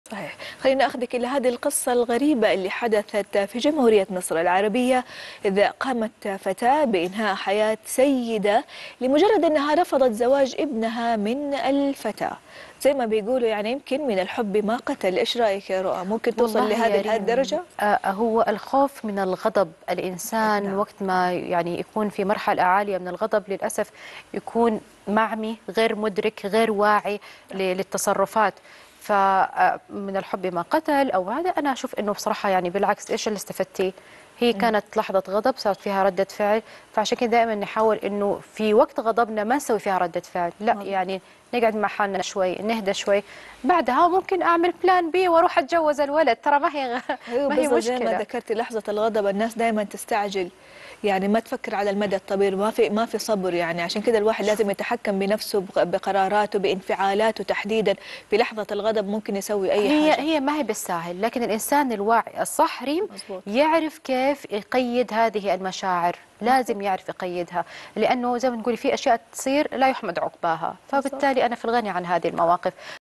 صحيح. خلينا أخذك إلى هذه القصة الغريبة اللي حدثت في جمهورية مصر العربية، إذ قامت فتاة بإنهاء حياة سيدة لمجرد أنها رفضت زواج ابنها من الفتاة. زي ما بيقولوا يعني يمكن من الحب ما قتل. إيش رأيك يا رؤى؟ ممكن توصل والله يا لهذه ريم، الدرجة؟ هو الخوف من الغضب. الإنسان نعم. وقت ما يعني يكون في مرحلة عالية من الغضب للأسف يكون معمي، غير مدرك، غير واعي للتصرفات. فمن الحب ما قتل أو هذا، أنا أشوف أنه بصراحة يعني بالعكس. إيش اللي استفدتيه؟ هي مم. كانت لحظة غضب صارت فيها ردة فعل. فعشان كده دائما نحاول أنه في وقت غضبنا ما نسوي فيها ردة فعل، لا مظبوط. يعني نقعد مع حالنا شوي، نهدى شوي. بعدها ممكن أعمل بلان بي وأروح أتجوز الولد، ترى ما هي ايوه ما هي بالضبط، زي ما مشكلة. ذكرتي لحظة الغضب الناس دائما تستعجل، يعني ما تفكر على المدى الطويل، ما في صبر. يعني عشان كده الواحد لازم شوفي، يتحكم بنفسه بقراراته بانفعالاته تحديدا. في لحظة الغضب ممكن يسوي أي حاجة. هي ما هي بالساهل، لكن الإنسان الواعي الصح ريم مظبوط. يعرف كيف يقيد هذه المشاعر. مظبوط. لازم يعرف يقيدها، لأنه زي ما نقول في أشياء تصير لا يحمد عقباها، بالضبط. فبالتالي أنا في الغني عن هذه المواقف.